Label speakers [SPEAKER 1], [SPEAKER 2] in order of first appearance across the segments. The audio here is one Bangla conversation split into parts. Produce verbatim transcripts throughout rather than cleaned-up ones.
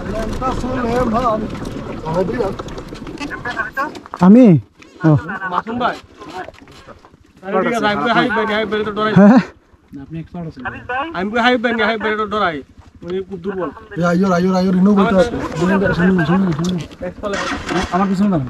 [SPEAKER 1] আমি
[SPEAKER 2] মাসুম ভাই ঠিক আছে আমি হাই বানি হাই বানি তো ডরাই আপনি এক্সপার্ট আছেন আমি হাই বানি হাই বানি তো ডরাই উনি খুব দুর্বল
[SPEAKER 3] আইও আইও আইও রিনো বলতে
[SPEAKER 2] আমার কিছু না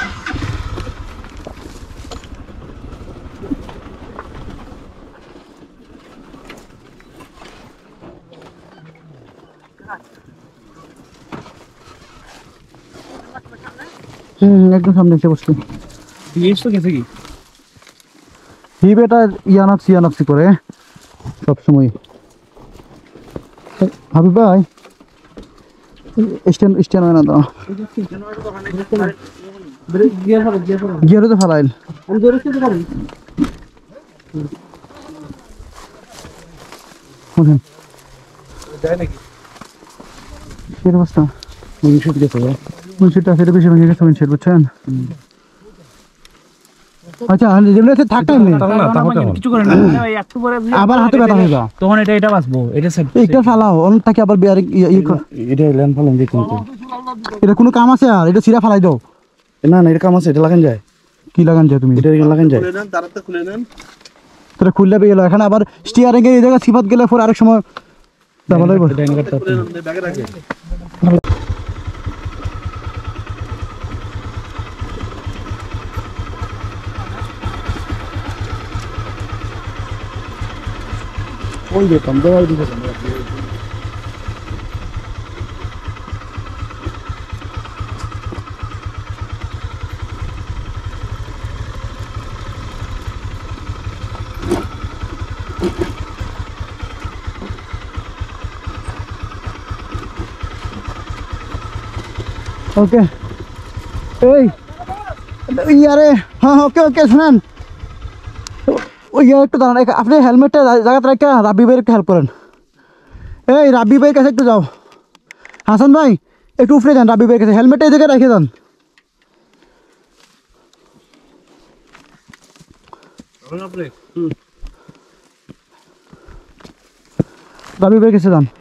[SPEAKER 1] হুম একদম সামনে এসে বসছি
[SPEAKER 2] বিএস তো গেছে কি
[SPEAKER 1] হিপ এটা ইয়ানাপসি ইয়ানাপসি করে সবসময় হাবিব ভাই স্ট্যান্ড স্ট্যান্ড হয় না তো গিয়ারে তো ফেলাইল
[SPEAKER 2] যায় নাকি
[SPEAKER 1] এর অবস্থা
[SPEAKER 2] উইংশুট গেছে
[SPEAKER 1] উইংশুটটা সেটা বেশি ভেঙে গেছে উইংশুট বুঝছেন আচ্ছা যেগুলো আছে থাকতে এমনি
[SPEAKER 2] কিছু করে না একটু পরে
[SPEAKER 1] আবার হাতে ব্যথা হয়ে যাও
[SPEAKER 2] তখন এটা এটা বাঁচবো এটা
[SPEAKER 1] এটা ফালাও অন্যটাকে আবার বিয়ারিং
[SPEAKER 2] এটা ল্যান্ড ফলন দিয়ে কিন্তু
[SPEAKER 1] এটা কোনো কাম আছে আর এটা সিরা ফালাই দাও
[SPEAKER 2] না না এটা কাম আছে এটা লাগান যায়
[SPEAKER 1] কি লাগান যায় তুমি
[SPEAKER 2] এটা লাগান যায়
[SPEAKER 1] তাহলে খুললে পেয়ে গেল এখন আবার স্টিয়ারিং এর এই জায়গা সিফাত গেলে পর আরেক সময় দাবা লাগবে
[SPEAKER 2] কোন দিতাম দেওয়াই দিতে
[SPEAKER 1] ওকে এই ইয়ারে হ্যাঁ ওকে ওকে শুনেন ওই ইয়ে একটু দাঁড়ান আপনি হেলমেটটা জায়গাতে রেখে রাব্বি ভাইয়ের একটু হেল্প করেন এই রাব্বি ভাইয়ের কাছে একটু যাও হাসান ভাই একটু উফরে যান রাব্বি ভাইয়ের কাছে হেলমেটটা এই জায়গায় রেখে যান রাব্বি ভাইয়ের কাছে যান